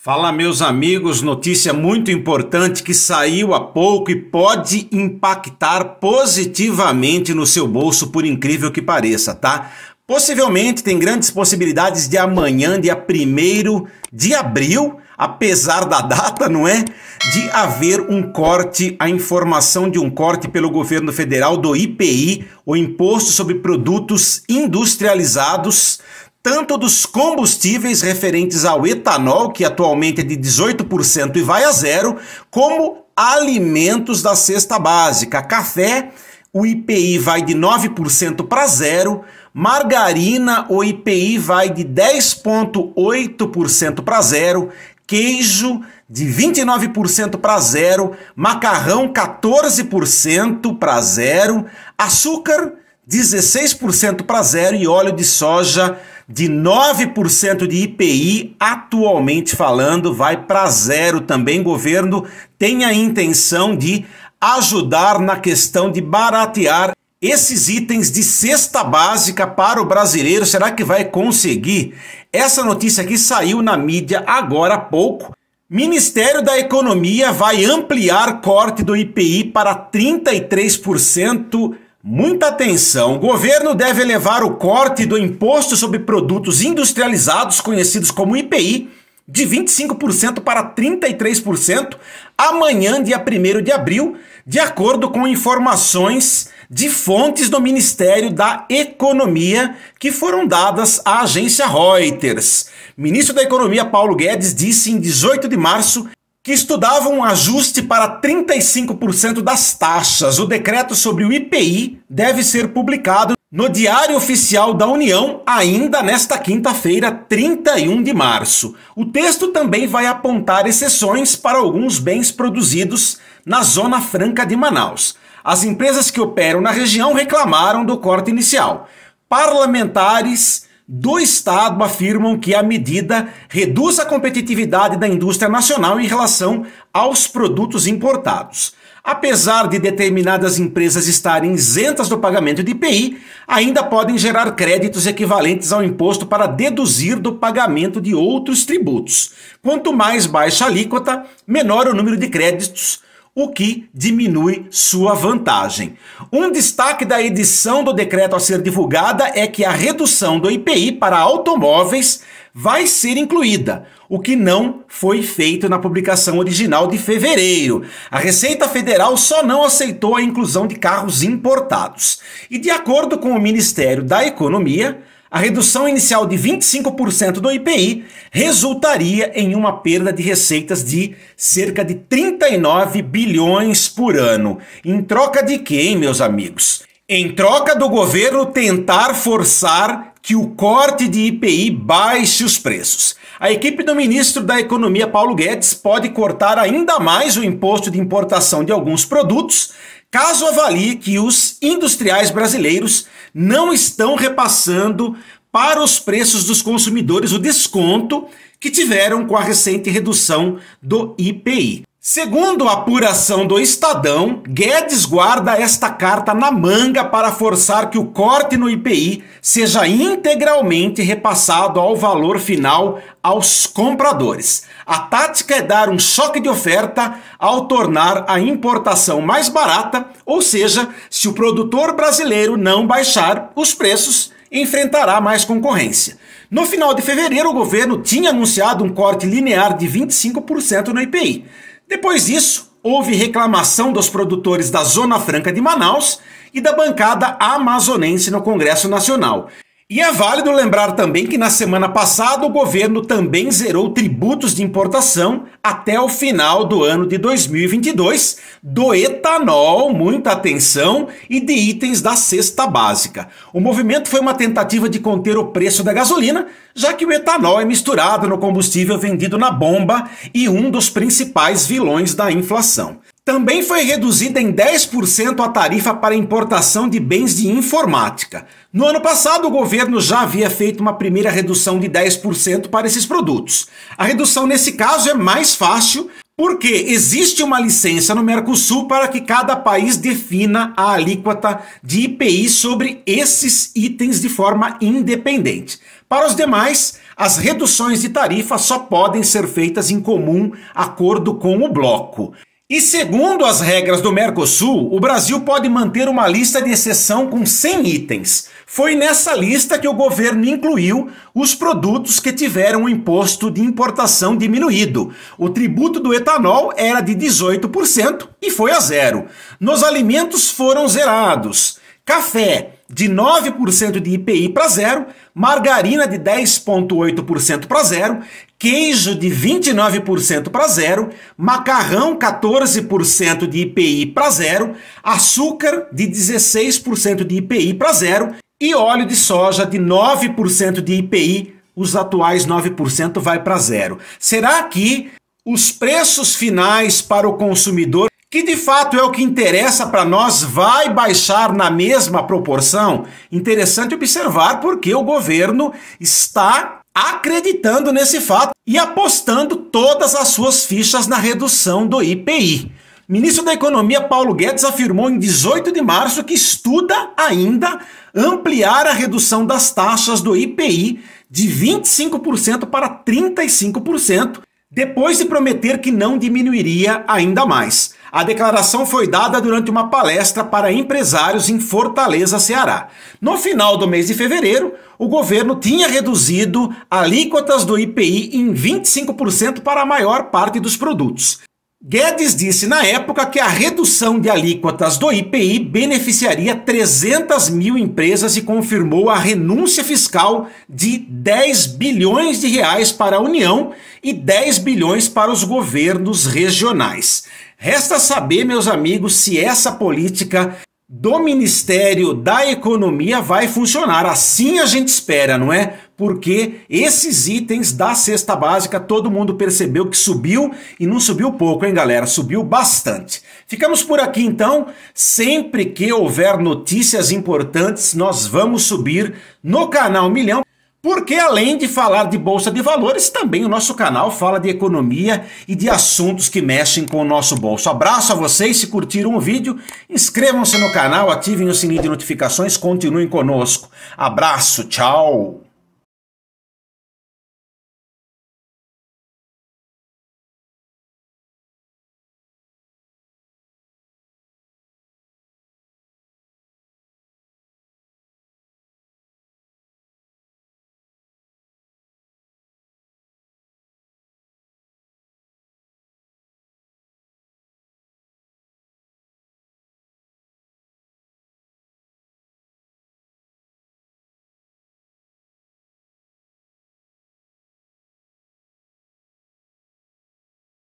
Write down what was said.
Fala, meus amigos, notícia muito importante que saiu há pouco e pode impactar positivamente no seu bolso, por incrível que pareça, tá? Possivelmente tem grandes possibilidades de amanhã, dia 1º de abril, apesar da data, não é? De haver um corte, a informação de um corte pelo governo federal do IPI, o Imposto sobre Produtos Industrializados, tanto dos combustíveis referentes ao etanol, que atualmente é de 18% e vai a zero, como alimentos da cesta básica. Café, o IPI vai de 9% para zero, margarina, o IPI vai de 10,8% para zero, queijo de 29% para zero, macarrão 14% para zero, açúcar 16% para zero e óleo de soja de 9% de IPI, atualmente falando, vai para zero também. O governo tem a intenção de ajudar na questão de baratear esses itens de cesta básica para o brasileiro. Será que vai conseguir? Essa notícia aqui saiu na mídia agora há pouco. Ministério da Economia vai ampliar corte do IPI para 33%. Muita atenção, o governo deve elevar o corte do Imposto sobre Produtos Industrializados, conhecidos como IPI, de 25% para 33% amanhã, dia 1º de abril, de acordo com informações de fontes do Ministério da Economia que foram dadas à agência Reuters. Ministro da Economia Paulo Guedes disse em 18 de março que estudava um ajuste para 35% das taxas. O decreto sobre o IPI deve ser publicado no Diário Oficial da União ainda nesta quinta-feira, 31 de março. O texto também vai apontar exceções para alguns bens produzidos na Zona Franca de Manaus. As empresas que operam na região reclamaram do corte inicial. Parlamentares do Estado afirmam que a medida reduz a competitividade da indústria nacional em relação aos produtos importados. Apesar de determinadas empresas estarem isentas do pagamento de IPI, ainda podem gerar créditos equivalentes ao imposto para deduzir do pagamento de outros tributos. Quanto mais baixa a alíquota, menor o número de créditos, o que diminui sua vantagem. Um destaque da edição do decreto a ser divulgada é que a redução do IPI para automóveis vai ser incluída, o que não foi feito na publicação original de fevereiro. A Receita Federal só não aceitou a inclusão de carros importados. E de acordo com o Ministério da Economia, a redução inicial de 25% do IPI resultaria em uma perda de receitas de cerca de 39 bilhões por ano. Em troca de quem, meus amigos? Em troca do governo tentar forçar que o corte de IPI baixe os preços. A equipe do ministro da Economia, Paulo Guedes, pode cortar ainda mais o imposto de importação de alguns produtos, caso avalie que os industriais brasileiros não estão repassando para os preços dos consumidores o desconto que tiveram com a recente redução do IPI. Segundo a apuração do Estadão, Guedes guarda esta carta na manga para forçar que o corte no IPI seja integralmente repassado ao valor final aos compradores. A tática é dar um choque de oferta ao tornar a importação mais barata, ou seja, se o produtor brasileiro não baixar os preços, enfrentará mais concorrência. No final de fevereiro, o governo tinha anunciado um corte linear de 25% no IPI. Depois disso, houve reclamação dos produtores da Zona Franca de Manaus e da bancada amazonense no Congresso Nacional. E é válido lembrar também que na semana passada o governo também zerou tributos de importação até o final do ano de 2022 do etanol, muita atenção, e de itens da cesta básica. O movimento foi uma tentativa de conter o preço da gasolina, já que o etanol é misturado no combustível vendido na bomba e um dos principais vilões da inflação. Também foi reduzida em 10% a tarifa para importação de bens de informática. No ano passado, o governo já havia feito uma primeira redução de 10% para esses produtos. A redução nesse caso é mais fácil, Porque existe uma licença no Mercosul para que cada país defina a alíquota de IPI sobre esses itens de forma independente. Para os demais, as reduções de tarifa só podem ser feitas em comum acordo com o bloco. E segundo as regras do Mercosul, o Brasil pode manter uma lista de exceção com 100 itens. Foi nessa lista que o governo incluiu os produtos que tiveram o imposto de importação diminuído. O tributo do etanol era de 18% e foi a zero. Nos alimentos foram zerados. Café de 9% de IPI para zero, margarina de 10,8% para zero, queijo de 29% para zero, macarrão 14% de IPI para zero, açúcar de 16% de IPI para zero e óleo de soja de 9% de IPI, os atuais 9% vai para zero. Será que os preços finais para o consumidor, que de fato é o que interessa para nós, vai baixar na mesma proporção? Interessante observar porque o governo está acreditando nesse fato e apostando todas as suas fichas na redução do IPI. O ministro da Economia, Paulo Guedes, afirmou em 18 de março que estuda ainda ampliar a redução das taxas do IPI de 25% para 35%, depois de prometer que não diminuiria ainda mais. A declaração foi dada durante uma palestra para empresários em Fortaleza, Ceará. No final do mês de fevereiro, o governo tinha reduzido alíquotas do IPI em 25% para a maior parte dos produtos. Guedes disse na época que a redução de alíquotas do IPI beneficiaria 300 mil empresas e confirmou a renúncia fiscal de 10 bilhões de reais para a União e 10 bilhões para os governos regionais. Resta saber, meus amigos, se essa política do Ministério da Economia vai funcionar. Assim a gente espera, não é? Porque esses itens da cesta básica, todo mundo percebeu que subiu e não subiu pouco, hein, galera? Subiu bastante. Ficamos por aqui, então. Sempre que houver notícias importantes, nós vamos subir no canal Milhão. Porque além de falar de Bolsa de Valores, também o nosso canal fala de economia e de assuntos que mexem com o nosso bolso. Abraço a vocês, se curtiram o vídeo, inscrevam-se no canal, ativem o sininho de notificações, continuem conosco. Abraço, tchau!